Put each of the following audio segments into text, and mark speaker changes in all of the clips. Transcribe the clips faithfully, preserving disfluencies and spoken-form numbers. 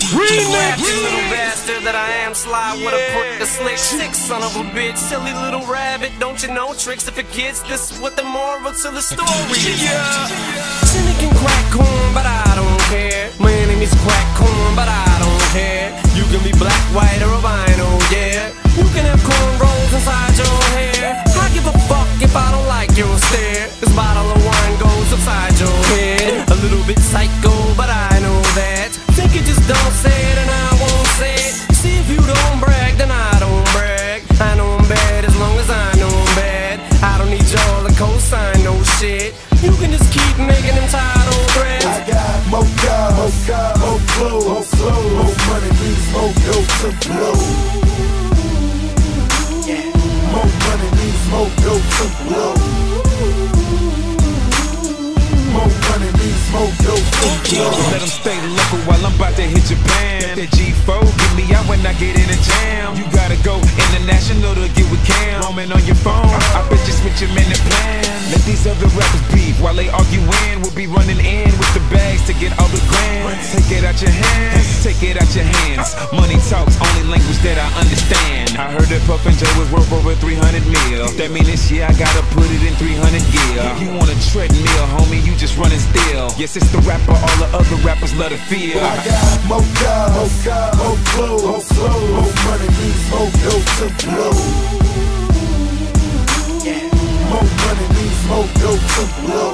Speaker 1: Remix. Little bastard that I am, sly with a prick, a slick sick son of a bitch, silly little rabbit. Don't you know tricks if it gets this? What the moral to the story? Yeah. Cynic and crack corn, but I don't care. My name is crack corn, but I don't care. You can be black, white, or albino, yeah. You can have cornrows inside your hair. I give a fuck if I don't like your stare. This bottle of wine goes upside your head. A little bit psycho, but I know that. Think you just don't say it and I won't say it. See if you don't brag, then I don't brag. I know I'm bad as long as I know I'm bad. I don't need y'all to co-sign no shit. You can just keep making them title threads.
Speaker 2: I got more cars, more cars, more clothes, more clothes, more money means more dope to blow. More money means more dope to blow. More money means more dope to blow.
Speaker 3: Let them stay local while I'm about to hit Japan. That G four, get me out when I get in a jam. You gotta go international to get with Cam. Roaming on your phone, I bet you switch your minute plan. Let these other rappers beef while they arguing. We'll be running in with the bags to get all the grants. Take it out your hands, take it out your hands. Money talks, only language that I understand. I heard that Puff and Joe was worth over three hundred mil. That mean this year I gotta put it in three hundred gear. You want a treadmill, homie, you just running still. Yes, it's the rapper, all the other rappers love to feel.
Speaker 2: I got more cars, more cars, more clothes, more clothes, more money means more dope to blow. More money means more dope to blow.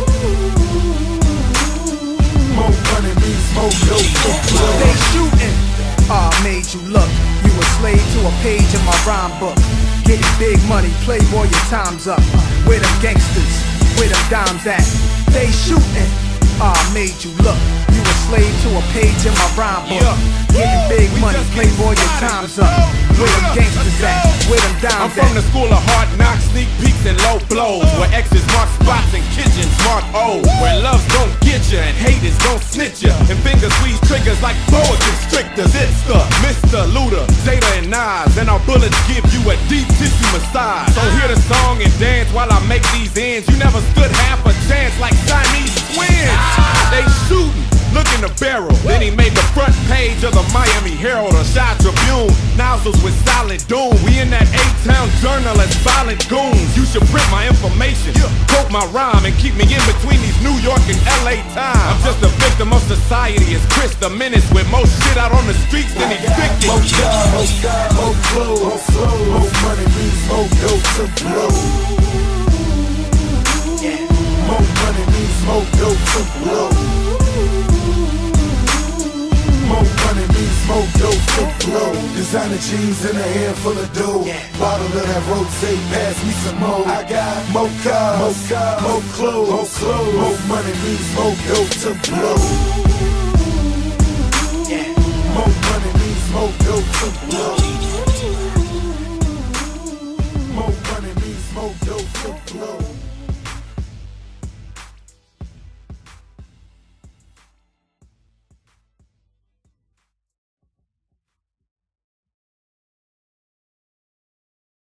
Speaker 2: More money means more dope to blow.
Speaker 4: They shooting. Ah, I made you look. You a slave to a page in my rhyme book. Getting big money, playboy, your time's up. Where them gangsters, where them dimes at? They shooting. Ah, I made you look. You a slave to a page in my rhyme book. Getting big money, playboy, your time's up. Where them gangsters at? Where them dimes at?
Speaker 5: I'm from the school of hard knocks, sneak peeks and low blows. Where X's mark spots and kitchens mark O's. Where love's gon' get ya and haters gon' snitch ya. And fingers squeeze triggers like boa constrictors. It's the Mister Luda, Jada and Nas. And our bullets give you a deep tissue massage. So hear the song and dance while I make these ends. You never stood half a chance like Chinese twins. They shootin'. Look in the barrel. Then he made the front page of the Miami Herald or Chi Tribune. Nozzles with silent doom. We in that A-Town journal as violent goons. You should print my information, quote my rhyme, and keep me in between these New York and L A times. I'm just a victim of society. It's Chris the Menace with more shit out on the streets than evicted.
Speaker 2: More cars, more cars, more clothes, more clothes, more money means more dope to blow. More money means more dope to blow. More money means more dope to blow. Designer jeans and a handful of dough. Bottle of that rosé, pass me some more. I got more cars, more cars, more clothes, more clothes. More money means more dope to blow. More money means more dope to blow. More money means more dope to blow.